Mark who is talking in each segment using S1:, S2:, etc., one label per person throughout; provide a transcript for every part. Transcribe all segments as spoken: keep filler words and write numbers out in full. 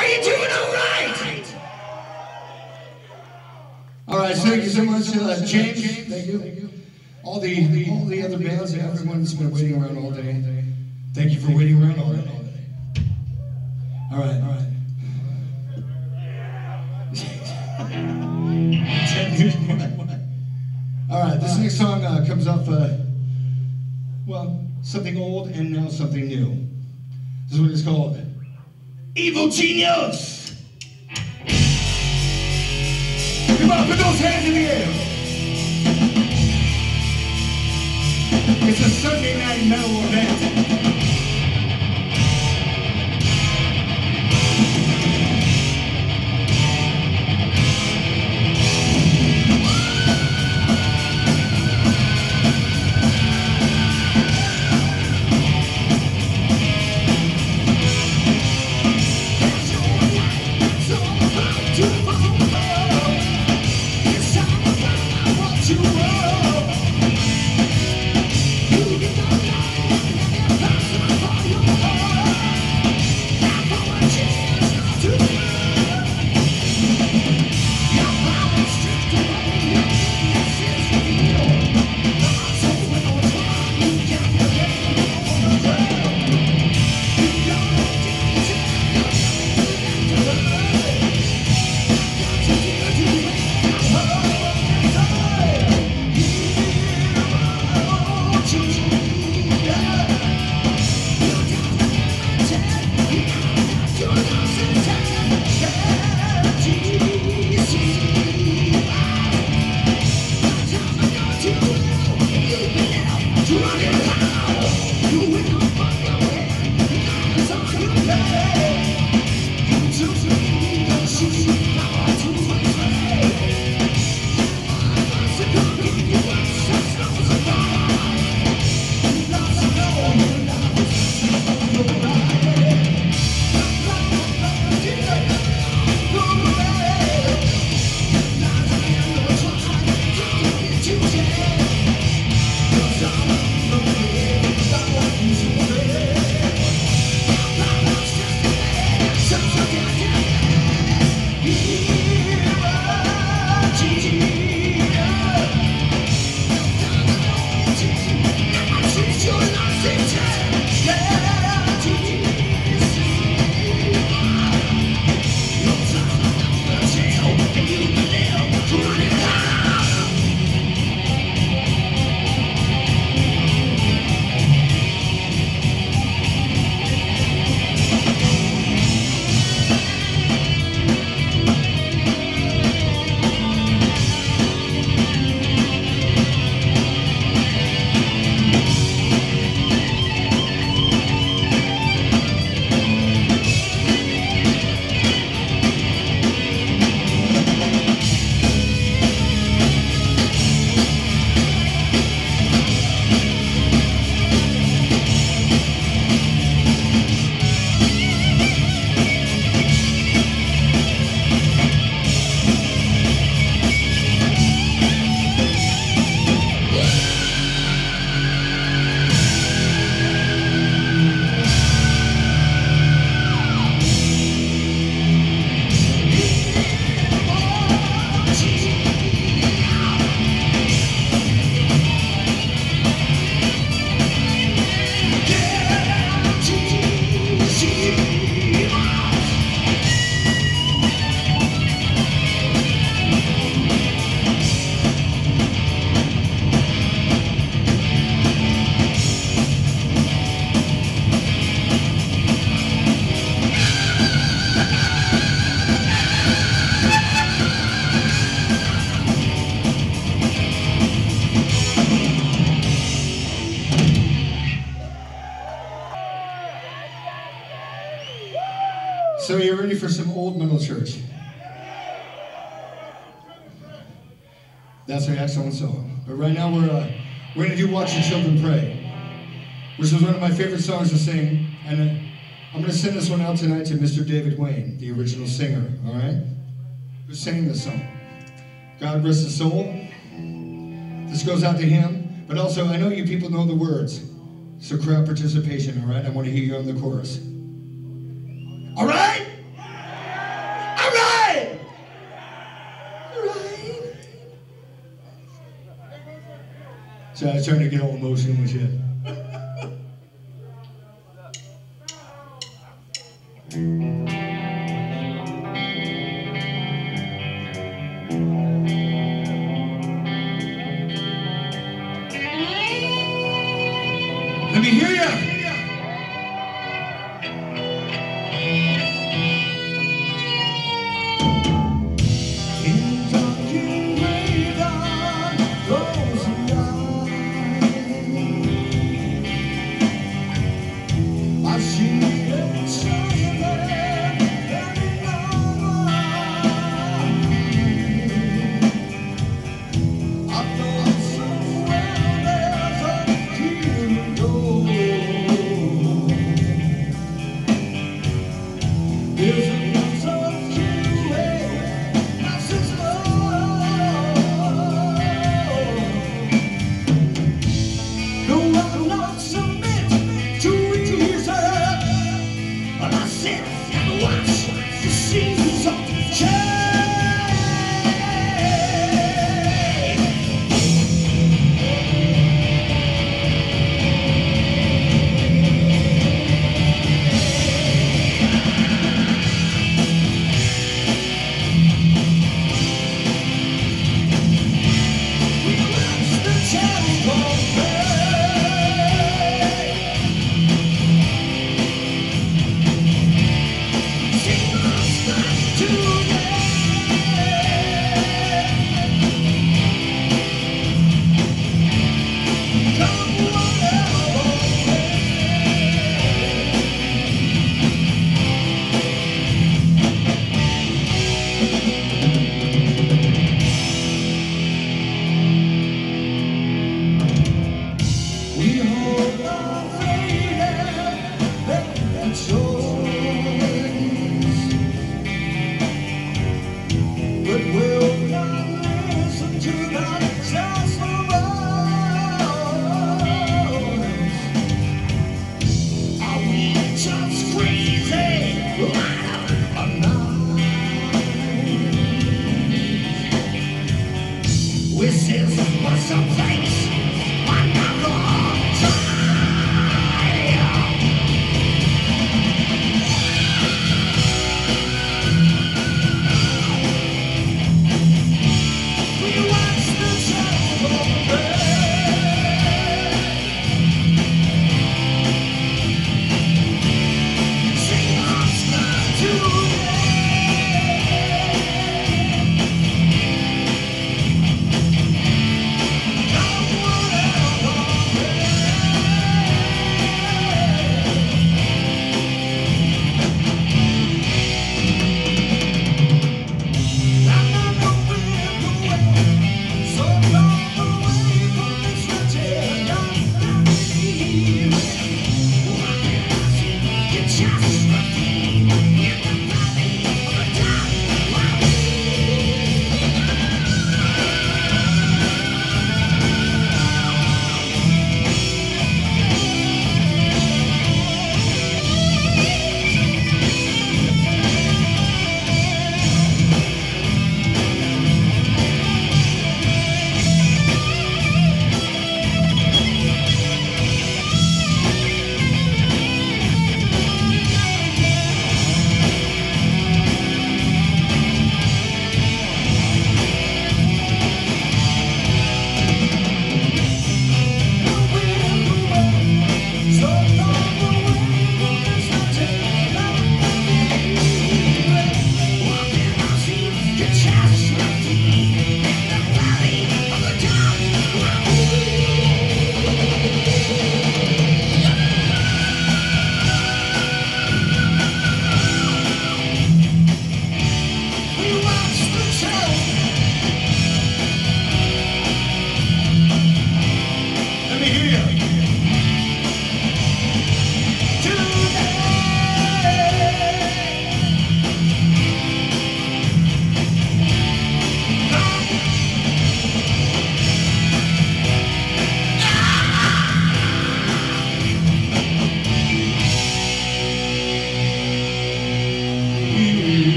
S1: Are you doing all right?
S2: All right, thank you so much, uh, James. Thank you. All the all the other bands, everyone's been waiting around all day. Thank you for waiting around all day. All right, all right. All right, this next song uh, comes off, uh, well, something old and now something new. This is what it's called. Evil Genius! Come on, put those hands in the air! It's a Sunday night metal event. So you're ready for some old metal church? That's an excellent song. But right now we're uh, we're gonna do "Watch Your Children Pray," which is one of my favorite songs to sing, and uh, I'm gonna send this one out tonight to Mister David Wayne, the original singer. All right, who sang this song. God rest his soul. This goes out to him, but also I know you people know the words, so crowd participation. All right, I want to hear you on the chorus. All right? So I was trying to get all emotional and shit. Let me hear ya!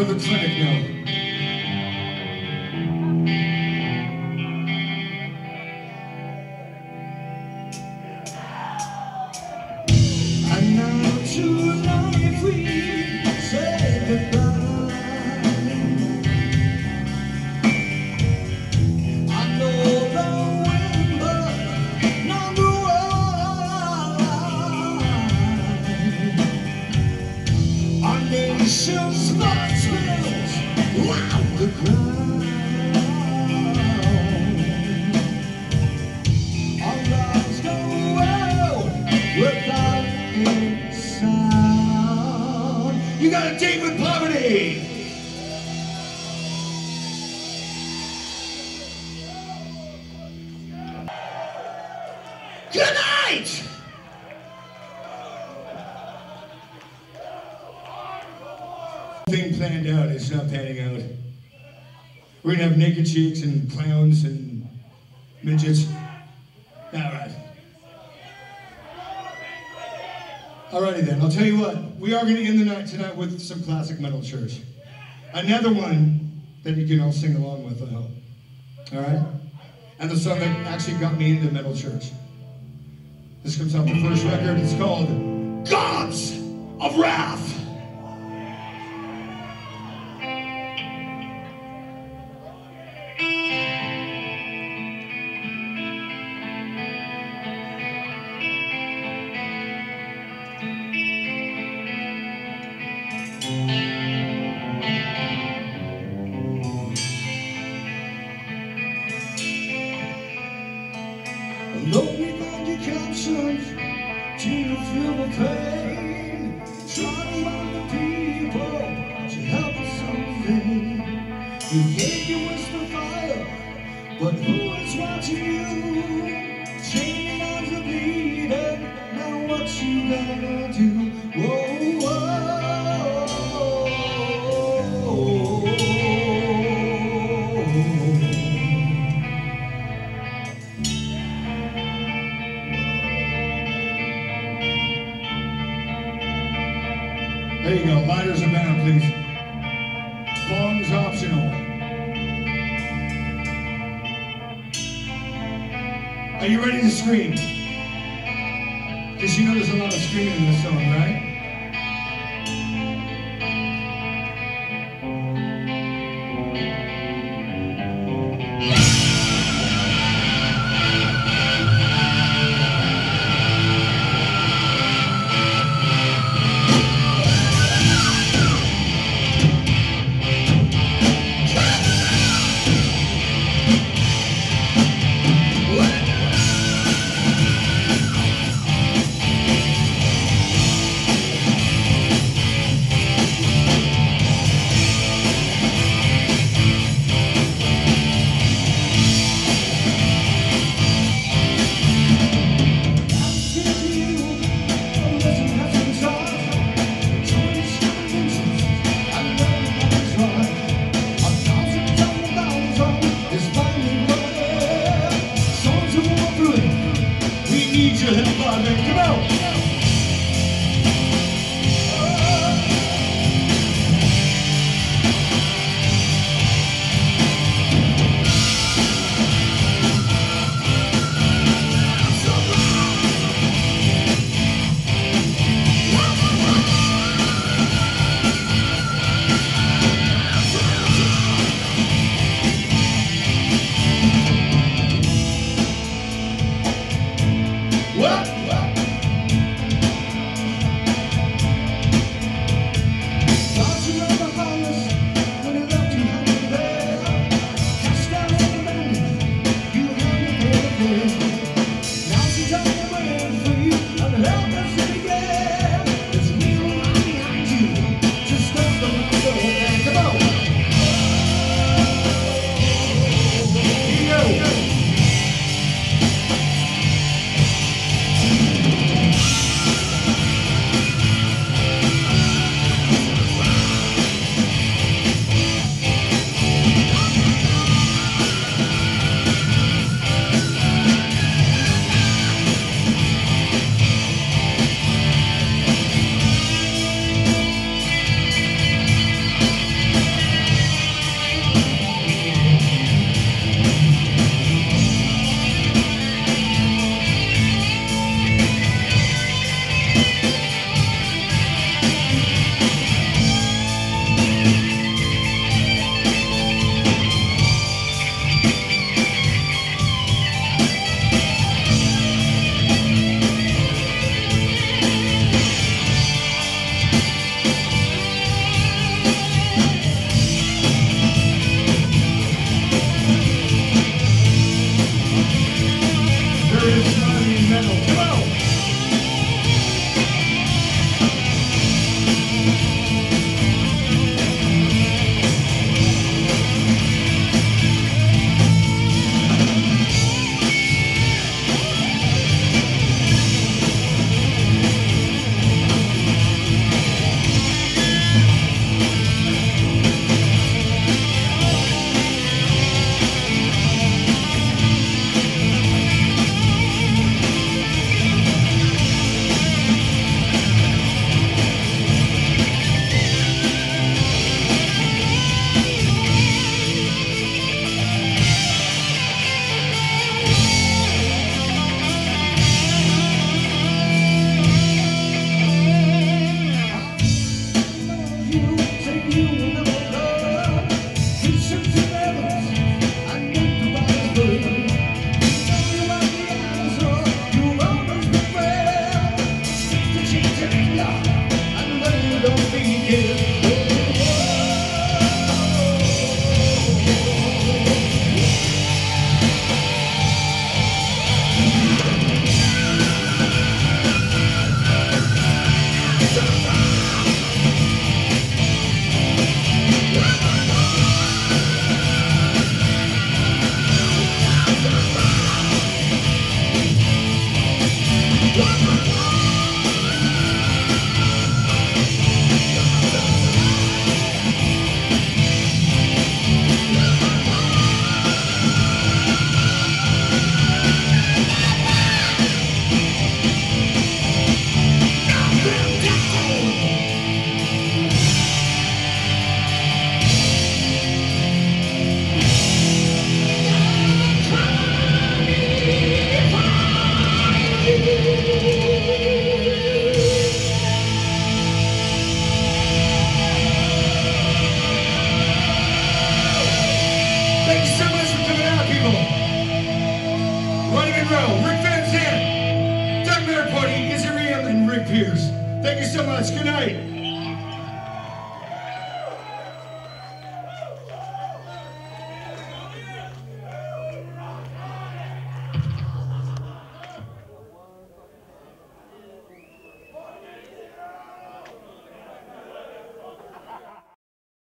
S2: another clinic now. And now tonight we say goodbye. I know the wind, but not the wine. Our nation's blood spills round the ground. Our lives go well without any sound. You got a date with poverty. Good night. Thing planned out is not panning out. We're gonna have naked cheeks and clowns and midgets. All right. Alrighty then, I'll tell you what, we are gonna end the night tonight with some classic metal church. Another one that you can all sing along with, I hope. All right? And the song that actually got me into metal church. This comes off the first record. It's called Gods of Wrath. Though we find your captions to feel the pain, try to remind the people to help us someday. You think you wish the fire, but who is watching you? Chaining arms are bleeding, now what you gonna do? Whoa, whoa. There you go, lighters abound, please. Bongs optional. Are you ready to scream? Because you know there's a lot of screaming in this song, right? Come on! What? Monroe, Rick Van Zandt, Doug Merriparty, Izzy Ream, and Rick Pierce. Thank you so much. Good night.